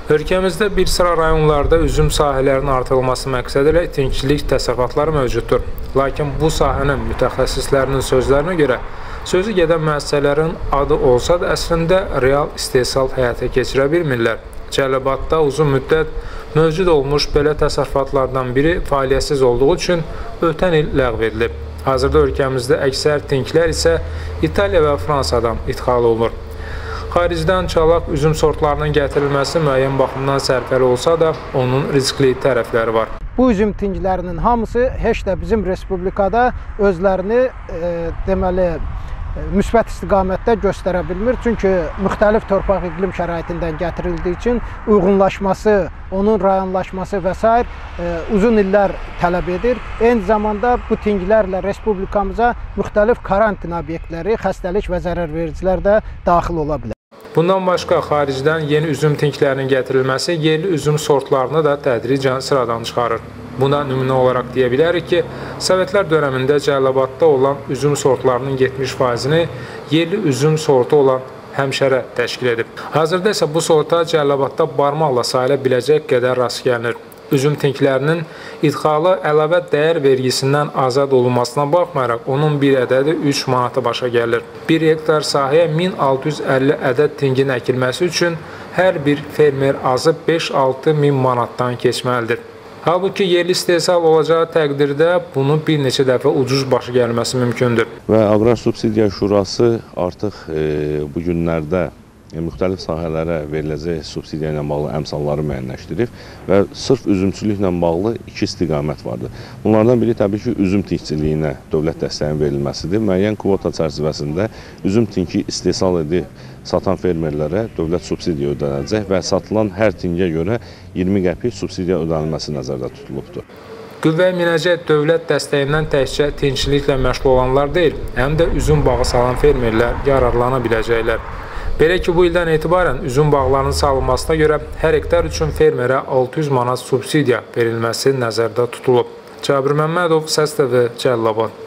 Ölkəmizdə bir sıra rayonlarda üzüm sahələrinin artırılması məqsədilə itinçilik təsərrüfatları mövcuddur. Lakin bu sahənin mütəxəssislərinin sözlərinə görə, sözü gedən müəssisələrin adı olsa da əslində real istehsal həyata keçirə bilmirlər. Cəlilabadda uzun müddət mövcud olmuş belə təsərrüfatlardan biri fəaliyyətsiz olduğu üçün ötən il ləğv edilib. Hazırda ölkəmizdə əksər tinklər isə İtaliya və Fransadan ixal olunur. Xaricdən çalaq üzüm sortlarının gətirilməsi müəyyən baxımdan sərfəli olsa da, onun riskli tərəfləri var. Bu üzüm tinklərinin hamısı heç də bizim respublikada özlərini müsbət istiqamətdə göstərə bilmir. Çünki müxtəlif torpaq iqlim şəraitindən gətirildiyi üçün uyğunlaşması, onun rayonlaşması və s. Uzun illər tələb edir. Eyni zamanda bu tinklərlə respublikamıza müxtəlif karantin obyektləri, xəstəlik və zərərvericilər də daxil ola bilər. Bundan başqa, xaricdən yeni üzüm tinklərinin gətirilməsi yerli üzüm sortlarını da tədricən sıradan çıxarır. Buna nümunə olaraq deyə bilərik ki, Sovetlər dönəmində Cəlilabadda olan üzüm sortlarının 70%-ni yerli üzüm sortu olan həmşərə təşkil edib. Hazırda isə bu sorta Cəlilabadda barmaqla sayıla biləcək qədər rast gəlinir. Üzüm tinklərinin idxalı əlavə dəyər vergisindən azad olunmasına baxmayaraq, onun bir ədədi 3 manata başa gəlir. 1 hektar sahəyə 1650 ədəd tinkin əkilməsi üçün hər bir fermer azı 5-6 min manatdan keçməlidir. Halbuki yerli istehsal olacağı təqdirdə bunun bir neçə dəfə ucuz başa gəlməsi mümkündür. Və Aqrar Subsidiya Şurası artıq bu günlərdə müxtəlif sahələrə veriləcək subsidiya ilə bağlı əmsalları müəyyənləşdirib və sırf üzümçülüklə bağlı 2 istiqamət vardır. Bunlardan biri təbii ki, üzüm tinkçiliyinə dövlət dəstəyinin verilməsidir. Müəyyən kvota çərçivəsində üzüm tinki istehsal edib satan fermerlərə dövlət subsidiya ödənəcək və satılan hər tinkə görə 20 qəpik subsidiya ödənilməsi nəzərdə tutulubdur. Qüvvəyə minəcək dövlət dəstəyindən təkcə tinkçiliklə məşğul olanlar deyil, həm də üzüm bağı salan fermerlər yararlana biləcəklər. Belə ki, bu ildən etibarən üzüm bağlarının salınmasına görə hər hektar üçün fermerə 600 manat subsidiya verilməsi nəzərdə tutulub. Cabir Məmmədov, Səs TV, Cəlilabad.